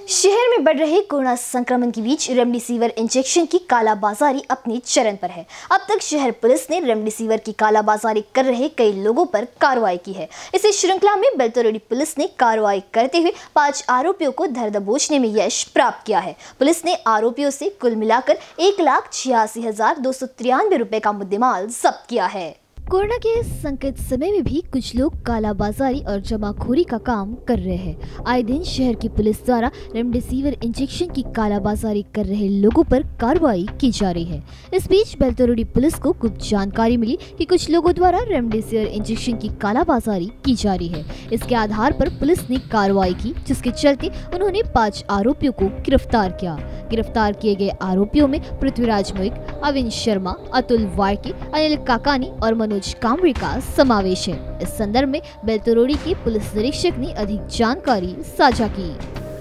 शहर में बढ़ रहे कोरोना संक्रमण के बीच रेमडेसिविर इंजेक्शन की कालाबाजारी अपने चरम पर है। अब तक शहर पुलिस ने रेमडेसिविर की कालाबाजारी कर रहे कई लोगों पर कार्रवाई की है। इसी श्रृंखला में बेलतरोड़ी पुलिस ने कार्रवाई करते हुए 5 आरोपियों को धर दबोचने में यश प्राप्त किया है। पुलिस ने आरोपियों से कुल मिलाकर 1,86,293 रुपए का मुद्देमाल जब्त किया है। कोरोना के संकट समय में भी कुछ लोग कालाबाजारी और जमाखोरी का काम कर रहे हैं। आए दिन शहर की पुलिस द्वारा रेमडेसिविर इंजेक्शन की कालाबाजारी कर रहे लोगों पर कार्रवाई की जा रही है। इस बीच बेलतरोड़ी पुलिस को गुप्त जानकारी मिली कि कुछ लोगों द्वारा रेमडेसिविर इंजेक्शन की कालाबाजारी की जा रही है। इसके आधार पर पुलिस ने कार्रवाई की, जिसके चलते उन्होंने 5 आरोपियों को गिरफ्तार किया। गिरफ्तार किए गए आरोपियों में पृथ्वीराज मुइक, अविन शर्मा, अतुल वार्की, अनिल काकानी और मनोज कामरे का समावेश है। इस संदर्भ में बेलतरोड़ी के पुलिस निरीक्षक ने अधिक जानकारी साझा की।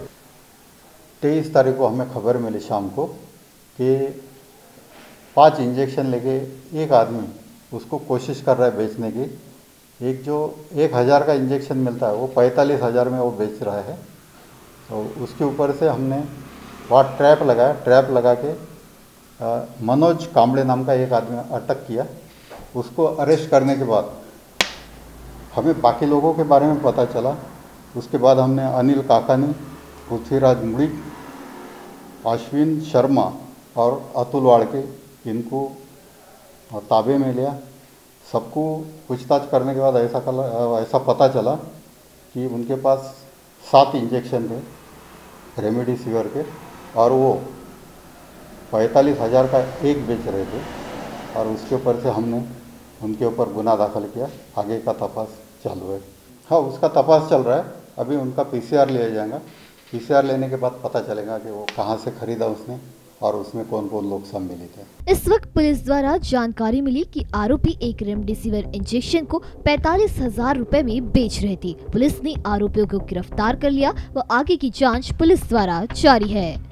23 तारीख को हमें खबर मिली शाम को कि 5 इंजेक्शन लेके एक आदमी उसको कोशिश कर रहा है बेचने की। एक जो 1000 का इंजेक्शन मिलता है वो 45,000 में वो बेच रहा है। तो उसके ऊपर से हमने वहाँ ट्रैप लगाया। ट्रैप लगा के मनोज कामड़े नाम का एक आदमी अटक किया। उसको अरेस्ट करने के बाद हमें बाकी लोगों के बारे में पता चला। उसके बाद हमने अनिल काकानी, पृथ्वीराज मुड़िक, अश्विन शर्मा और अतुल वाड़के इनको ताबे में लिया। सबको पूछताछ करने के बाद ऐसा पता चला कि उनके पास 7 इंजेक्शन थे रेमडेसिविर के और वो 45,000 का एक बेच रहे थे। और उसके ऊपर से हमने उनके ऊपर गुनाह दाखिल किया। आगे का तपास चालू है। हाँ, उसका तपास चल रहा है। अभी उनका PCR लिया जाएगा। PCR लेने के बाद पता चलेगा कि वो कहाँ से खरीदा उसने और उसमें कौन कौन लोग सम्मिलित हैं। इस वक्त पुलिस द्वारा जानकारी मिली कि आरोपी एक रेमडेसिविर इंजेक्शन को 45,000 रुपए में बेच रहे थे। पुलिस ने आरोपियों को गिरफ्तार कर लिया व आगे की जाँच पुलिस द्वारा जारी है।